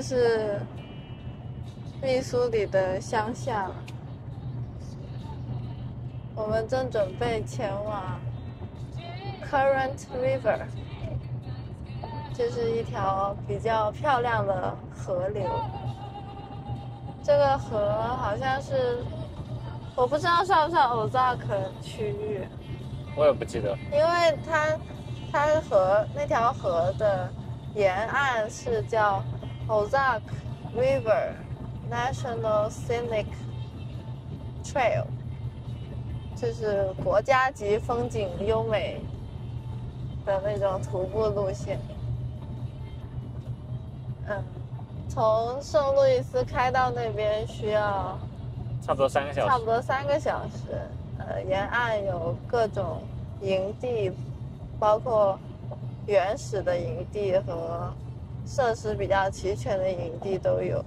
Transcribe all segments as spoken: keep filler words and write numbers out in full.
是密苏里的乡下了。我们正准备前往 Current River， 这是一条比较漂亮的河流。这个河好像是，我不知道算不算 Ozark 区域， 我也不记得， 因为它它河那条河的沿岸是叫 Ozark River National Scenic Trail， 就是国家级风景优美的那种徒步路线。嗯，从圣路易斯开到那边需要差不多三个小时。 差不多三个小时。呃，沿岸有各种营地，包括原始的营地和设施比较齐全的营地都有。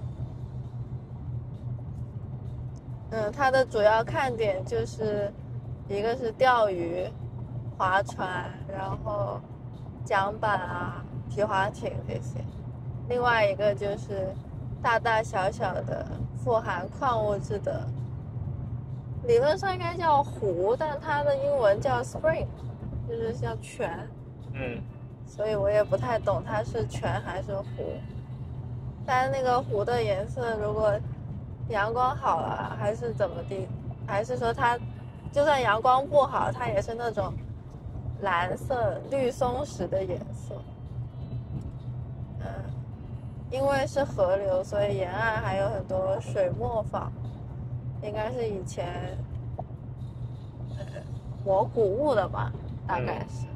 嗯，它的主要看点就是一个是钓鱼、划船，然后桨板啊、皮划艇这些。另外一个就是大大小小的富含矿物质的，理论上应该叫湖，但它的英文叫 spring， 就是像泉。 嗯， 所以我也不太懂它是泉还是湖。但是那个湖的颜色，如果阳光好了还是怎么地，还是说它就算阳光不好，它也是那种蓝色绿松石的颜色。嗯，因为是河流，所以沿岸还有很多水磨坊，应该是以前呃磨谷物的吧，大概是。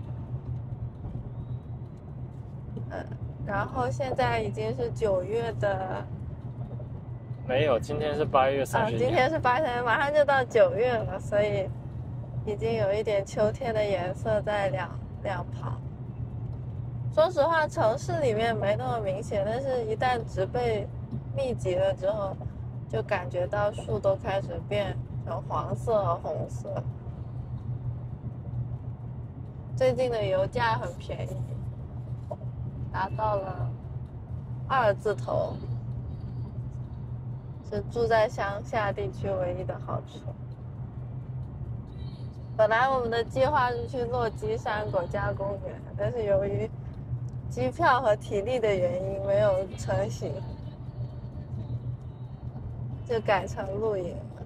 嗯，然后现在已经是九月的。 没有，今天是八月三十一。 啊，今天是八月，马上就到九月了，所以已经有一点秋天的颜色在两两旁。说实话，城市里面没那么明显，但是一旦植被密集了之后，就感觉到树都开始变成黄色和红色。最近的油价很便宜，达到了二字头。是住在乡下地区唯一的好处。本来我们的计划是去落基山国家公园，但是由于机票和体力的原因没有成行，就改成露营了。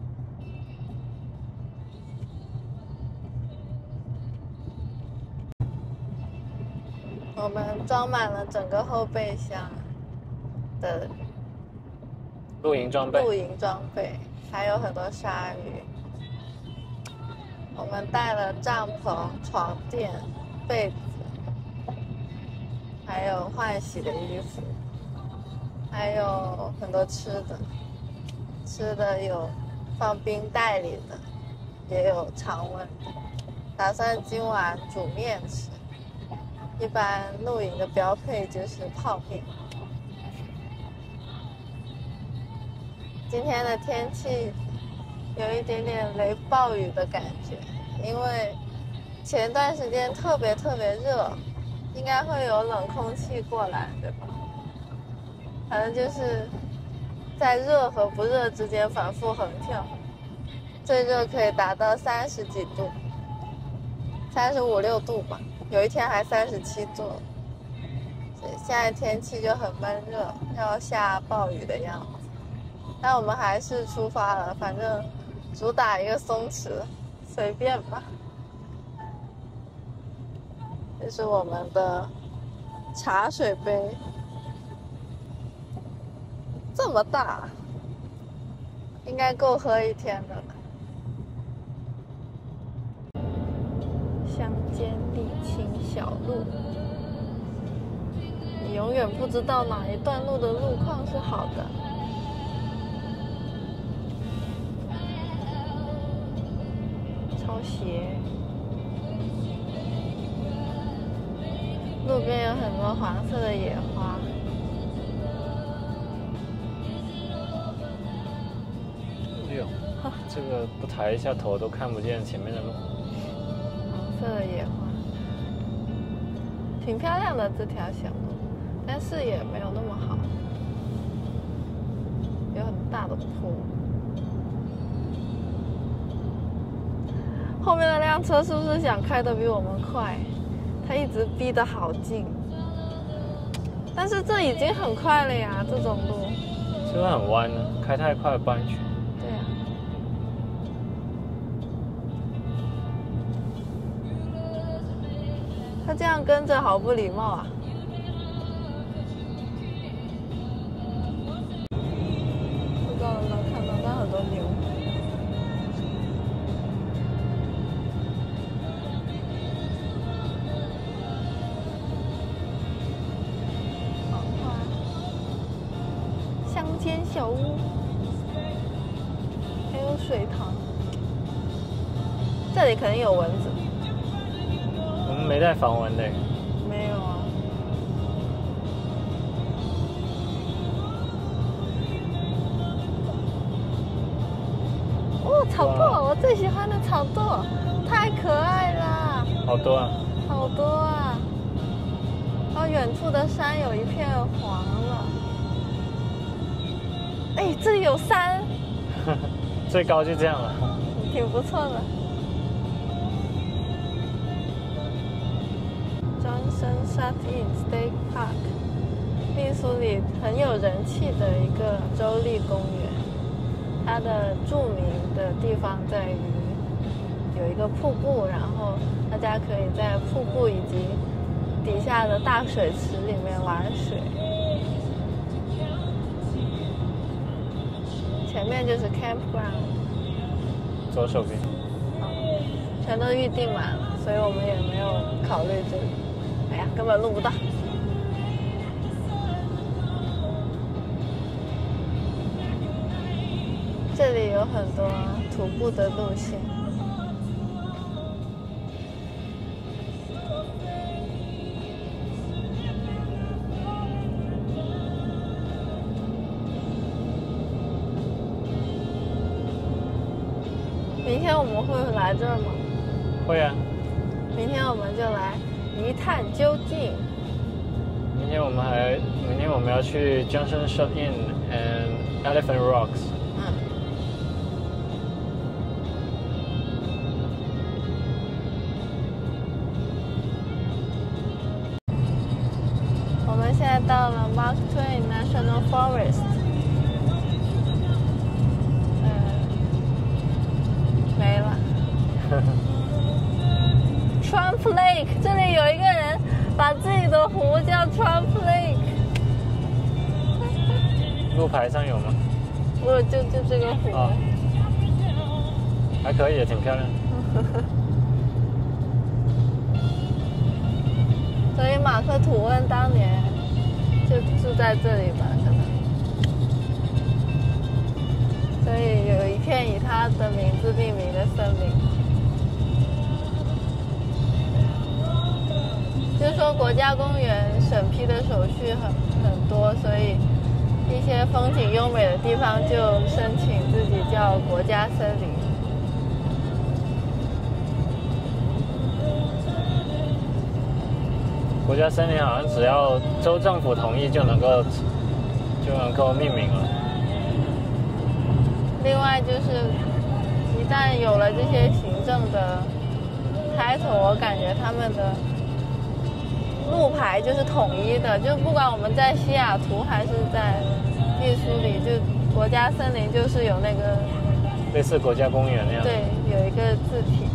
我们装满了整个后备箱的露营装备， 露营装备还有很多鲨鱼。我们带了帐篷、床垫、被子，还有换洗的衣服，还有很多吃的。吃的有放冰袋里的，也有常温的。打算今晚煮面吃。一般露营的标配就是泡面。今天的天气有一点点雷暴雨的感觉，因为前段时间特别特别热，应该会有冷空气过来，对吧？反正就是在热和不热之间反复横跳，最热可以达到三十几度，三十五六度吧，有一天还三十七度，所以现在天气就很闷热，要下暴雨的样子。但我们还是出发了，反正主打一个松弛，随便吧。这是我们的茶水杯，这么大，应该够喝一天的了。乡间沥青小路，你永远不知道哪一段路的路况是好的。超斜，路边有很多黄色的野花。 哎呦，这个不抬一下头都看不见前面的路。 黄色的野花，挺漂亮的这条小路，但视野没有那么好。 的坡。后面那辆车是不是想开得比我们快？他一直逼得好近，但是这已经很快了呀，这种路。 是不是很弯呢？开太快不安全。 对呀、他这样跟着好不礼貌啊！不知道能不能看到，但很多牛。好快！乡间小屋，还有水塘。这里可能有蚊子。 我们没带防蚊的。 没有啊。哦，草垛，我最喜欢的草垛，太可爱了。 好多啊。 好多啊。然后远处的山有一片黄了。哎，这里有山。 最高就这样了。 挺不错的。Johnson Shut-in State Park， 密苏里很有人气的一个州立公园。它的著名的地方在于有一个瀑布，然后大家可以在瀑布以及底下的大水池里面玩水。前面就是 campground， 左手边。 哦，全都预定满了，所以我们也没有考虑这里。哎呀，根本录不到。这里有很多徒步的路线。明天我们会来这儿吗？ 会啊。 明天我们就来一探究竟。 明天我们还，明天我们要去 Johnson Shut-in and Elephant Rocks。 嗯。我们现在到了 Mark Twain National Forest。嗯，没了。Trump Lake， 这里有一个人把自己的湖叫 Trump Lake。 路牌上有吗？ 不，就就这个湖。 哦，还可以，挺漂亮。 所以马克吐温当年就住在这里吧，可能。所以有一片以他的名字命名的森林。就是说，国家公园审批的手续很很多，所以一些风景优美的地方就申请自己叫国家森林。 国家森林好像只要州政府同意就能够就能够命名了。 另外就是一旦有了这些行政的 title， 我感觉他们的路牌就是统一的，就不管我们在西雅图还是在密苏里，就国家森林就是有那个类似国家公园那样。 对，有一个字体。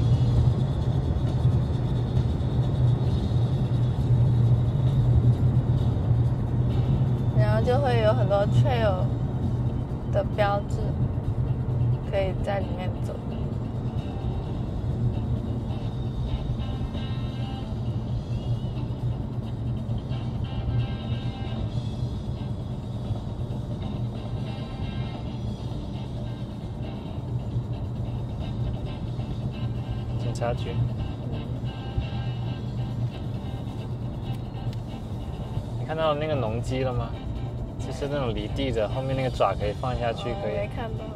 然后就会有很多 trail 的标志，可以在里面走。 警察局。你看到那个农机了吗？就是那种离地的，后面那个爪可以放下去，可以。 没看到。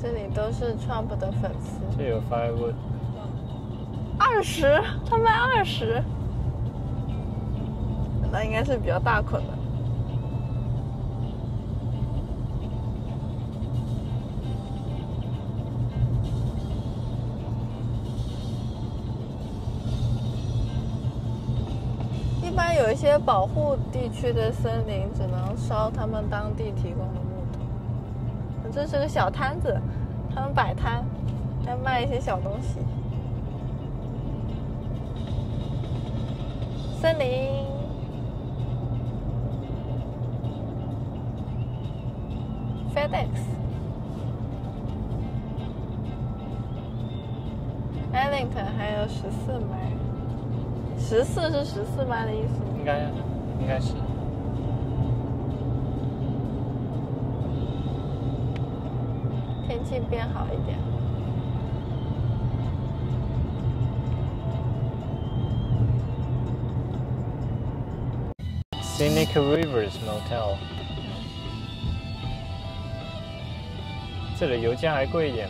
这里都是 Trump 的粉丝。 这有 firewood， 二十，他卖二十，那应该是比较大捆的。一般有一些保护地区的森林只能烧他们当地提供的木头。这是个小摊子，他们摆摊，还卖一些小东西。森林。FedEx。Ellington 还有十四迈。十四是十四迈的意思吗？ 应该，应该是。 天气变好一点。 Scenic Rivers Motel， 这里油价还贵一点呢。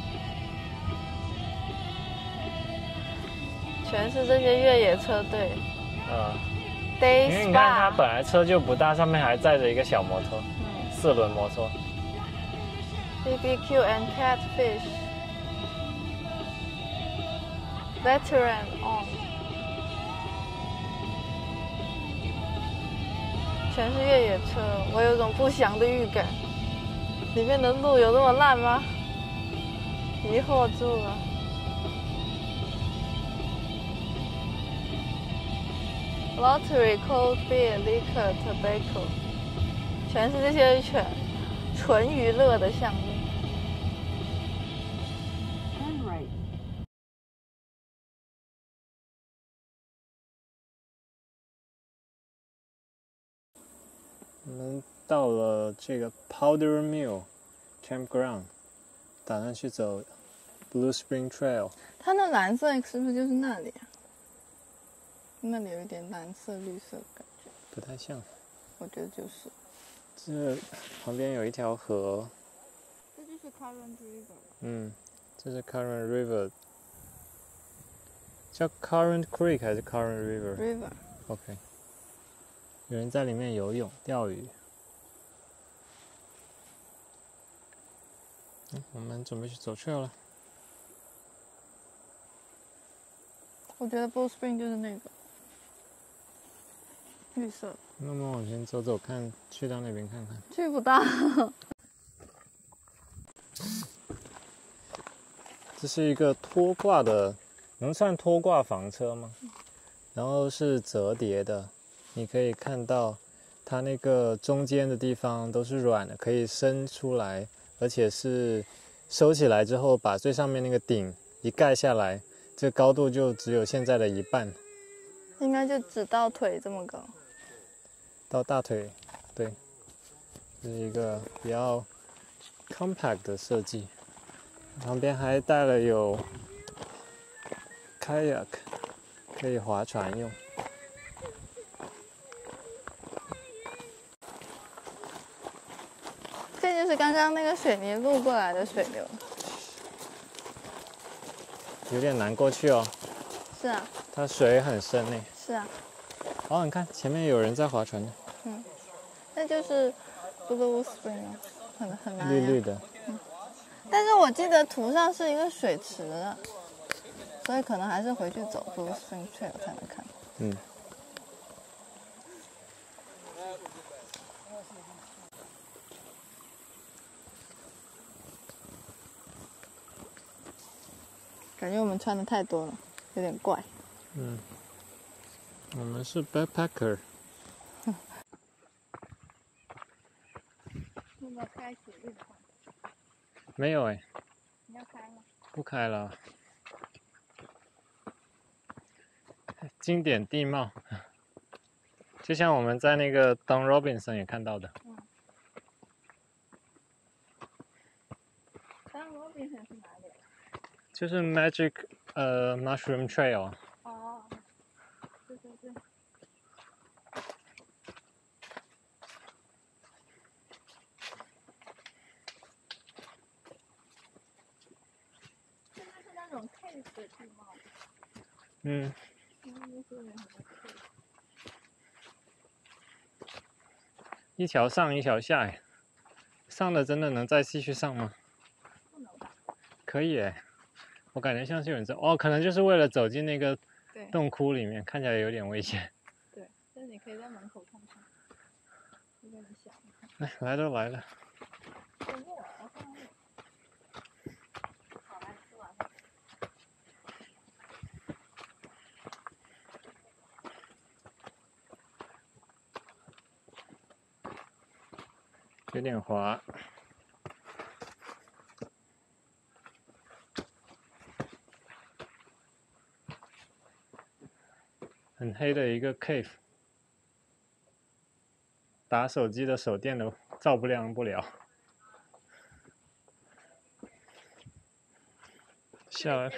全是这些越野车队。 嗯。 Day Spa。 因为你看它本来车就不大，上面还载着一个小摩托， 嗯、 四轮摩托。 B B Q and catfish. Veteran on. 全是越野车，我有种不祥的预感。里面的路有那么烂吗？疑惑住了。Lottery, cold beer, liquor, tobacco， 全是这些全纯娱乐的项目。 我们到了这个 Powder Mill Campground， 打算去走 Blue Spring Trail。 它那蓝色是不是就是那里啊？那里有一点蓝色绿色的感觉。 不太像。 我觉得就是。 这旁边有一条河。 这就是 Current River。 嗯，这是 Current River。叫 Current Creek 还是 Current River？ River。OK。 有人在里面游泳、钓鱼。嗯，我们准备去走 trail 了。 我觉得 Blue Spring 就是那个绿色。 那么往前走走看，去到那边看看。 去不到。 这是一个拖挂的，能算拖挂房车吗？然后是折叠的。你可以看到它那个中间的地方都是软的，可以伸出来，而且是收起来之后把最上面那个顶一盖下来，这个高度就只有现在的一半， 应该就只到腿这么高， 到大腿。对，这是一个比较 compact 的设计，旁边还带了有 kayak， 可以划船用。 这就是刚刚那个水泥路过来的水流， 有点难过去哦。 是啊。 它水很深呢。 是啊。 哦，你看前面有人在划船呢。 嗯，那就是 Blue Spring 啊，很很难、啊。 绿绿的。 嗯。但是我记得图上是一个水池的，所以可能还是回去走 Blue Spring Trail 才能看。 嗯。 感觉我们穿的太多了，有点怪。 嗯，我们是 backpacker。 要不要开启日框？ 没有哎、欸。 你要开吗？ 不开了。经典地貌，就像我们在那个 Don Robinson 也看到的。 嗯。Don Robinson 是哪里？ 就是 Magic 呃 Mushroom Trail。 哦，对对对。 种 cave 的地貌。 嗯。一条上一条下，哎，上了真的能再继续上吗？ 不能吧？ 可以哎，我感觉像是有人在哦，可能就是为了走进那个洞窟里面，看起来有点危险。 对，但是你可以在门口看看，如果你想。 哎，来都来了。有点滑。很黑的一个 cave， 打手机的手电都照不亮不了。下来。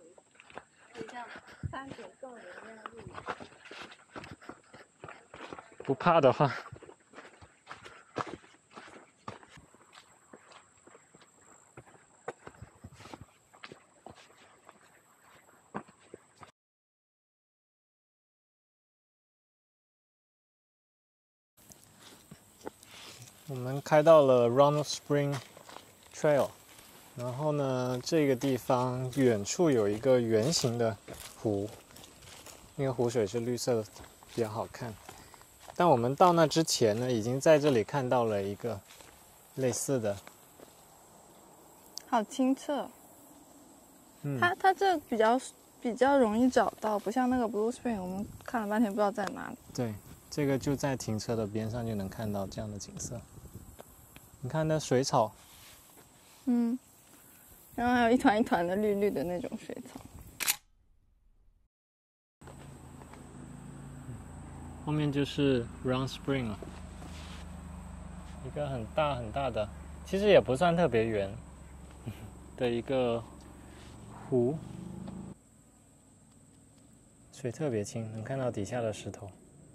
不怕的话。我们开到了 Ronald Spring Trail， 然后呢，这个地方远处有一个圆形的湖，那个湖水是绿色的，比较好看。但我们到那之前呢，已经在这里看到了一个类似的。 好清澈。 嗯， 它它这比较比较容易找到，不像那个 Blue Spring， 我们看了半天不知道在哪里。 对，这个就在停车的边上就能看到这样的景色。你看那水草， 嗯，然后还有一团一团的绿绿的那种水草。 后面就是 Round Spring 了，一个很大很大的，其实也不算特别圆的一个湖，水特别清，能看到底下的石头。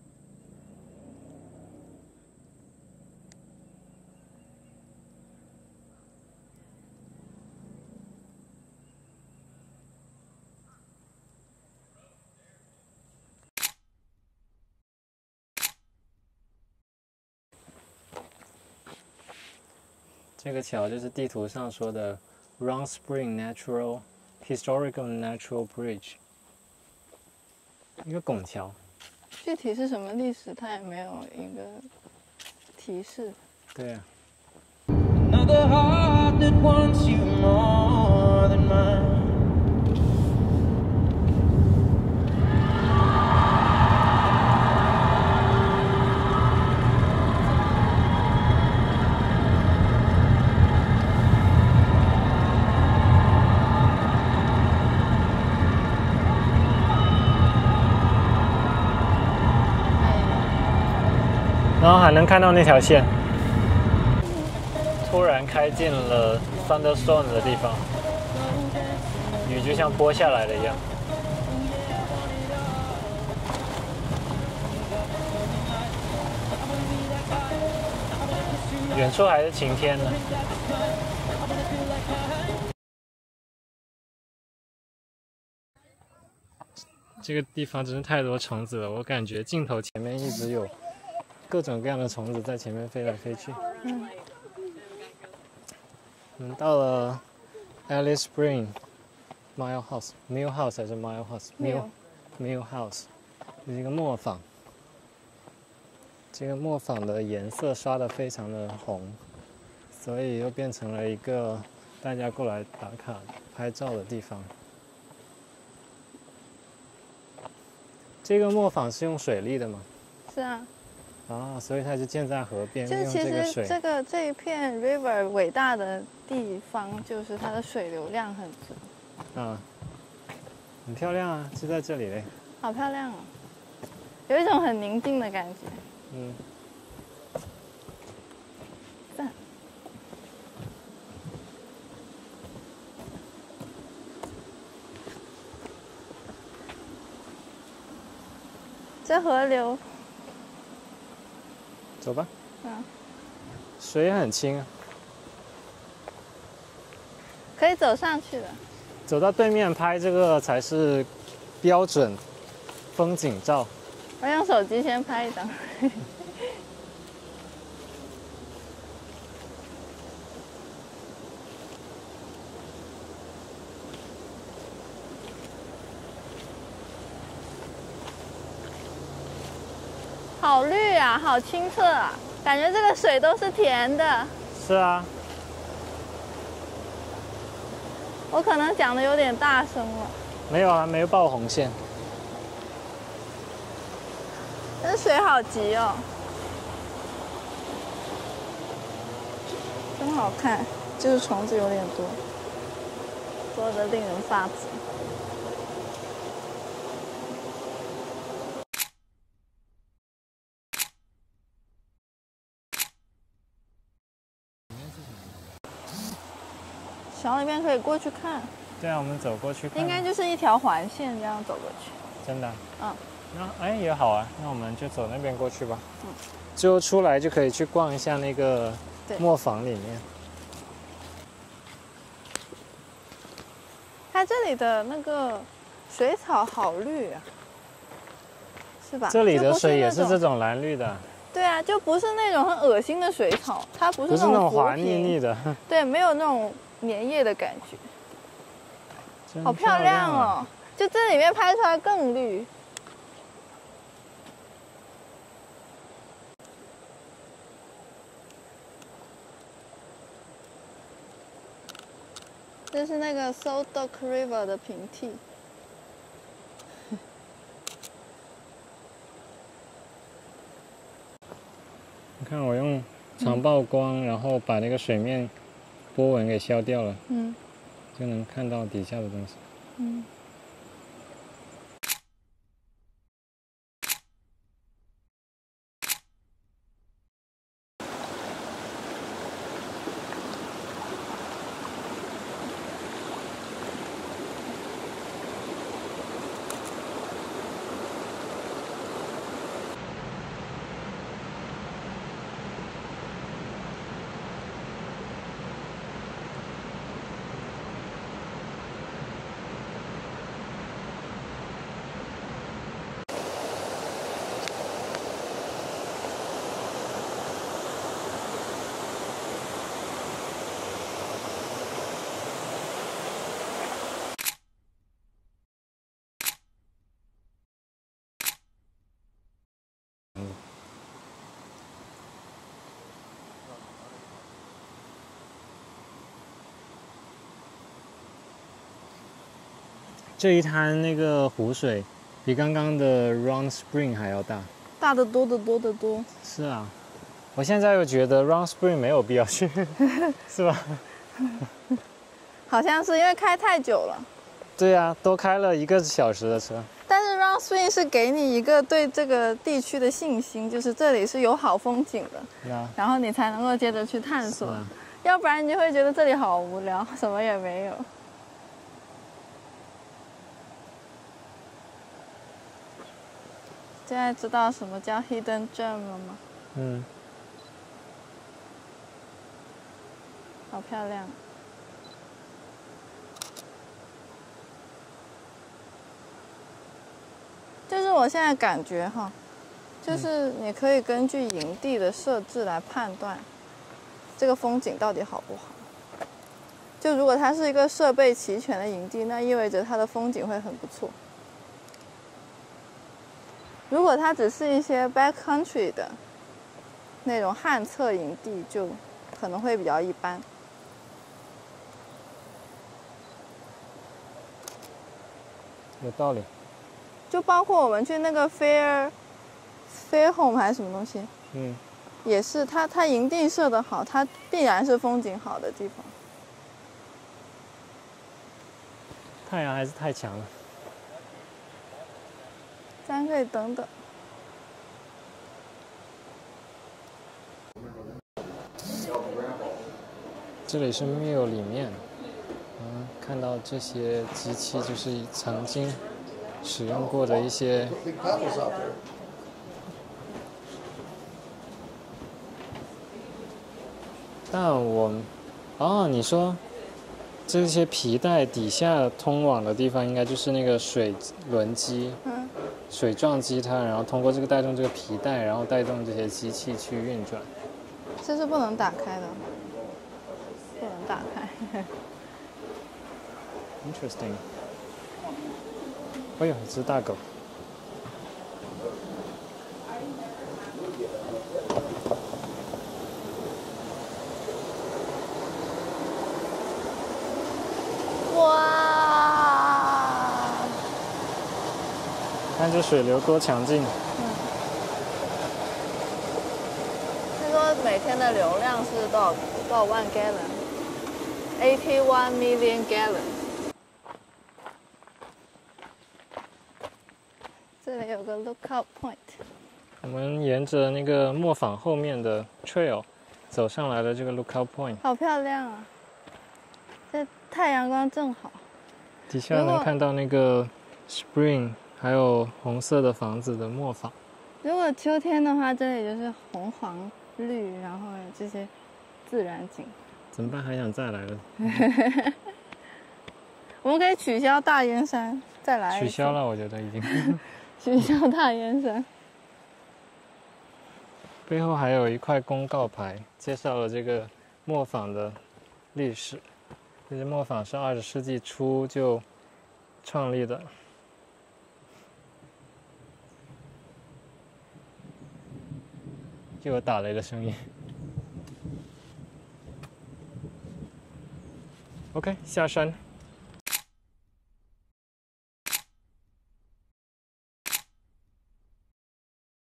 这个桥就是地图上说的 Round Spring Natural Historical Natural Bridge， 一个拱桥。 具体是什么历史，它也没有一个提示。 对啊。 Another heart that wants you more than mine. .然后还能看到那条线，突然开进了 thunderstorm 的地方，雨就像拨下来的一样。远处还是晴天的。这个地方真是太多虫子了，我感觉镜头前面一直有各种各样的虫子在前面飞来飞去。 嗯。 嗯，到了 Alice Spring Mill House， Mill House 还是 Mile House？Mill Mill House， 是一个磨坊。这个磨坊的颜色刷得非常的红，所以又变成了一个大家过来打卡拍照的地方。这个磨坊是用水利的吗？ 是啊。 啊，所以它是建在河边， 就其实这个这一片 river 伟大的地方，就是它的水流量很足。 啊，很漂亮啊，就在这里嘞。 好漂亮哦，有一种很宁静的感觉。 嗯。 赞。这河流。 走吧。 嗯。 水很清啊。 可以走上去的。 走到对面拍这个才是标准风景照。 我用手机先拍一张。好绿啊，好清澈啊，感觉这个水都是甜的。 是啊， 我可能讲的有点大声了。 没有啊，没有爆红线。 但是水好急哦，真好看，就是虫子有点多，多得令人发指。小里面可以过去看。 对啊，我们走过去看。 应该就是一条环线这样走过去。 真的？ 嗯。 那哎也好啊，那我们就走那边过去吧。嗯。最后出来就可以去逛一下那个磨坊里面。 它这里的那个水草好绿啊，是吧？ 这里的水也是这种蓝绿的。 对啊，就不是那种很恶心的水草，它不是不是那种滑腻腻的。 对，没有那种粘液的感觉。好漂亮哦！就这里面拍出来更绿。这是那个 Sodok River 的平替。 你看，我用长曝光，嗯、然后把那个水面波纹给消掉了。嗯。就能看到底下的东西。嗯。这一滩那个湖水比刚刚的 Round Spring 还要大， 大得多得多得多。 是啊，我现在又觉得 Round Spring 没有必要去，是吧？ 好像是因为开太久了。 对啊，都开了一个小时的车。 但是 Round Spring 是给你一个对这个地区的信心，就是这里是有好风景的，啊、然后你才能够接着去探索，啊、要不然你就会觉得这里好无聊，什么也没有。现在知道什么叫 Hidden Gem 了吗？嗯。好漂亮。就是我现在感觉哈，就是你可以根据营地的设置来判断这个风景到底好不好。就如果它是一个设备齐全的营地，那意味着它的风景会很不错。如果它只是一些 backcountry 的那种旱厕营地，就可能会比较一般。 有道理。 就包括我们去那个 Fair Fair Home 还是什么东西，嗯，也是它它营地设得好，它必然是风景好的地方。 太阳还是太强了。 咱可以等等。 这里是庙里面，嗯，看到这些机器就是曾经使用过的一些。但我，哦，你说这些皮带底下通往的地方，应该就是那个水轮机， 嗯， 水撞击它，然后通过这个带动这个皮带，然后带动这些机器去运转。 这是不能打开的，不能打开。 Interesting。哎呦，一只大狗。 哇！ 看这水流多强劲。 嗯。他说每天的流量是多少多少万 gallon？eighty-one million gallon。这里有个 lookout point。 我们沿着那个磨坊后面的 trail 走上来了这个 lookout point。 好漂亮啊！这太阳光正好。 底下能看到那个 spring， 还有红色的房子的磨坊。 如果秋天的话，这里就是红黄绿，然后有这些自然景。 怎么办？还想再来了？ 我们可以取消大燕山，再来一次。 取消了，我觉得已经。 取消大燕山。 背后还有一块公告牌，介绍了这个磨坊的历史。这些磨坊是二十世纪初就创立的。又有打雷的声音。OK， 下山。